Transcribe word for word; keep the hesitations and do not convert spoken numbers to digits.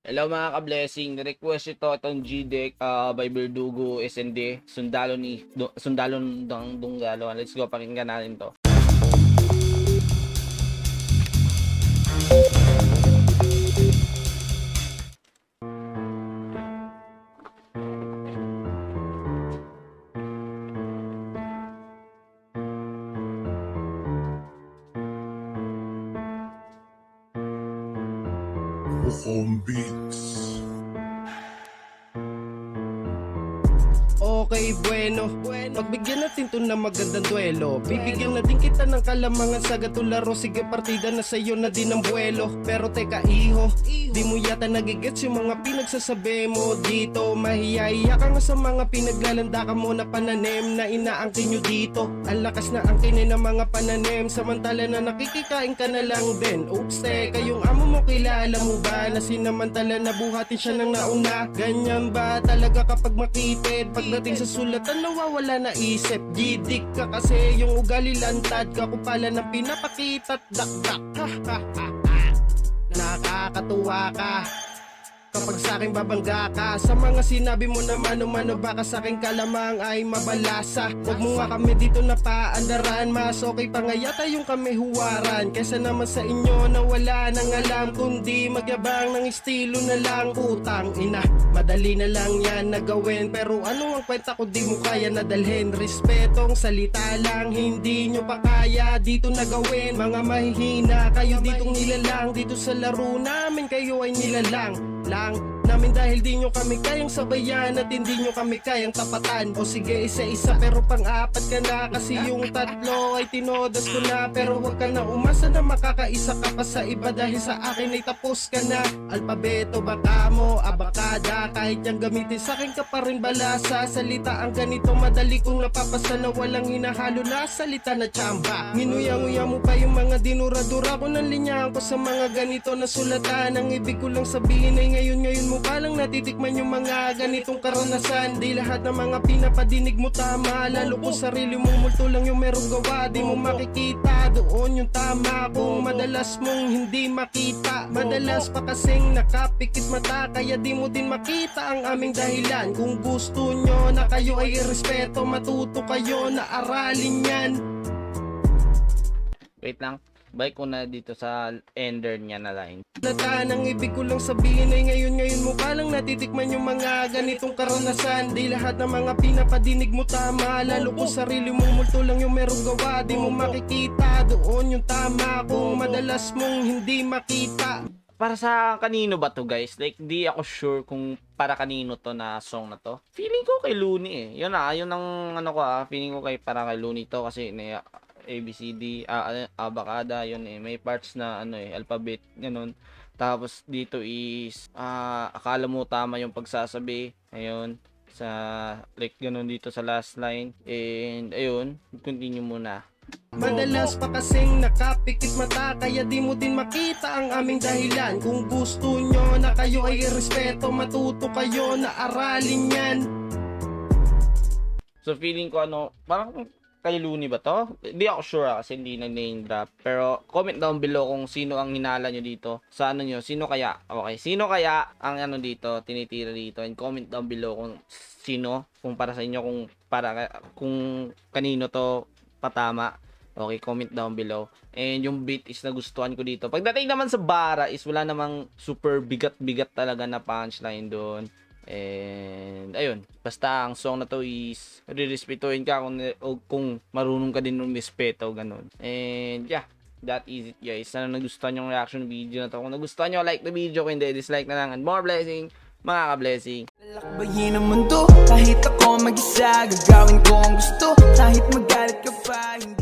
Hello mga ka-blessing, request ito itong G-Deck uh, by Verdugo S N D, sundalo ni do, sundalo ng Dunggalo. Let's go, pakinggan natin to. On beats. Okay, bueno. Pagbigyan natin to na magandang duelo. Bibigyan natin kita ng kalamangan sa gatong laro. Sige, partida na sa'yo na din ang buwelo. Pero teka, iho, di mo yata nagigets yung mga pinagsasabi mo dito. Mahiya-hiya ka nga sa mga pinaglalanda ka mo na pananim na inaangkin nyo dito. Ang lakas na angkinin ng mga pananim, samantala na nakikikain ka na lang din. Oops, teka, yung amo mo kilala mo ba na sinamantala na buhatin siya ng nauna? Ganyan ba talaga kapag makitid? Pagdating sa sulatan nawawala na isip. Gidik ka kasi yung ugali lantad ka, kupala ng pinapakita't dakdak. Ha ha ha ha. Nakakatuwa ka kapag sa akin babangga ka. Sa mga sinabi mo na mano-mano, baka sa akin kalamang ay mabalasa. Huwag mo nga kami dito na paandaran. Mas okay pa nga yata yung kami huwaran, kesa naman sa inyo na wala nang alam, kundi magyabang ng estilo na lang. Putang ina, madali na lang yan na gawin, pero ano ang kwenta ko di mo kaya nadalhin? Respetong salita lang, hindi nyo pa kaya dito na gawin. Mga mahihina, kayo ditong nilalang. Dito sa laro namin kayo ay nilalang lang namin dahil di nyo kami kayang sabayan at hindi nyo kami kayang tapatan. O sige, isa-isa pero pang-apat ka na, kasi yung tatlo ay tinodas ko na. Pero wag ka na umasa na makakaisa ka pa sa iba, dahil sa akin ay tapos ka na. Alpabeto baka mo, abakada, kahit yung gamitin sa akin ka pa rin balasa. Salita ang ganito madali kong napapasa na walang hinahalo na salita na tsamba. Nginuyang-nguya mo pa yung mga dinura-dura ko ng linyahan ko sa mga ganito na sulatan. Ang ibig ko lang sabihin ay ngayon-ngayon mo palang natitikman yung mga ganitong karanasan. Di lahat ng mga pinapadinig mo tama, lalo kung sarili mong multo lang yung merong gawa. Di mo makikita doon yung tama kung madalas mong hindi makita. Madalas pa kasing nakapikit mata, kaya di mo din makita ang aming dahilan. Kung gusto nyo na kayo ay irespeto, matuto kayo na aralin yan. Wait lang, balik ko na dito sa ender niya na line. Lata ng ibig ko lang sabihin ay ngayon-ngayon mo palang natitikman yung mga ganitong karanasan. Di lahat ng mga pinapadinig mo tama, lalo kung sarili mong multo lang yung merong gawa. Di mo makikita doon yung tama kung madalas mong hindi makita. Para sa kanino ba to, guys? Like, di ako sure kung para kanino to na song na to. Feeling ko kay Looney eh. Yun na, yun ang ano ko ah. Feeling ko kay para kay Looney to kasi na A B C D, ah, abakada, yun eh. May parts na ano eh, alphabet, ganun. Tapos dito is, ah, akala mo tama yung pagsasabi. Ayun, sa, like, ganun dito sa last line. And, ayun, continue muna. Madalas pa kasing nakapikit mata, kaya di mo din makita ang aming dahilan. Kung gusto nyo na kayo ay irespeto, matuto kayo na aralin yan. So feeling ko ano, parang kay Looney ba to? Hindi ako sure ah, kasi hindi na name drop. Pero comment down below kung sino ang hinala nyo dito. Sa ano nyo, sino kaya? Okay, sino kaya ang ano dito, tinitira dito? And comment down below kung sino, kung para sa inyo, kung para kung kanino to patama. Okay, comment down below. And yung beat is nagustuhan ko dito. Pagdating naman sa bara is wala namang super bigat-bigat talaga na punchline doon. And ayun, basta ang song na to is re-respetuhin ka kung, kung marunong ka din ng respeto, ganun. And yeah, that is it guys. Sana nagustuhan yung reaction video na to. Kung nagustuhan nyo, like the video. Kung hindi, dislike na lang. And more blessing, mga ka-blessing. Lalakbayin ang mundo, kahit ako mag-isa, gagawin ko ang gusto, kahit magalit ka pa, hindi